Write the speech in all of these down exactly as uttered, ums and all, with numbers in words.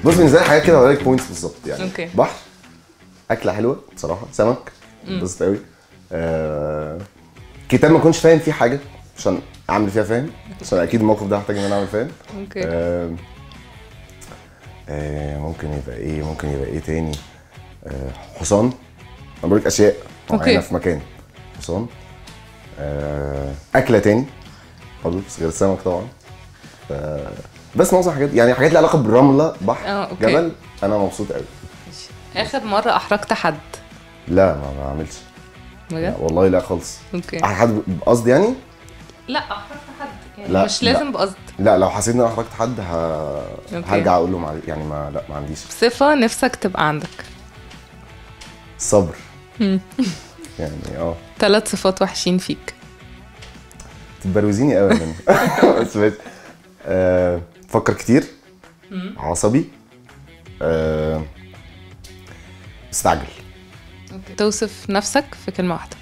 بص بالنسبه لي حاجات كده هقول لك بوينتس بالظبط يعني. اوكي. بحر، اكله حلوه بصراحه، سمك بس قوي. آه... كتاب ما كنتش فاهم فيه حاجه عشان اعمل فيها فاهم، عشان اكيد الموقف ده هحتاج ان انا اعمل فاهم. اوكي. آه... آه... ممكن يبقى ايه ممكن يبقى ايه تاني؟ آه... حصان. انا بقول لك اشياء معينه في مكان. حصان. آه... اكله تاني برضه بس غير السمك طبعا. ف... بس معظم حاجات يعني حاجات لها علاقه بالرمله، بحر، اه اوكي. جبل. انا مبسوط قوي. اخر مره احرجت حد؟ لا ما بعملش. لا بجد؟ والله لا خالص. اوكي. احرج حد بقصد يعني؟ لا احرجت حد يعني لا، مش لازم لا. بقصد. لا لو حسيت ان انا احرجت حد ه... أوكي. هرجع اقول له مع... يعني ما لا ما عنديش. صفه نفسك تبقى عندك؟ الصبر. يعني اه ثلاث صفات وحشين فيك؟ تبروزيني قوي مني. بس بس آه... فكر كتير. عصبي. آه... مستعجل. اوكي. توصف نفسك في كلمه واحده؟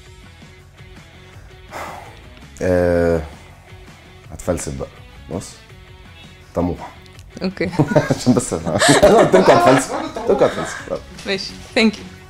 آه... هتفلسف بقى. بص طموح. اوكي. عشان بس انا قلت لكم هتفلسف. قلت لكم هتفلسف. ماشي. ثانك يو.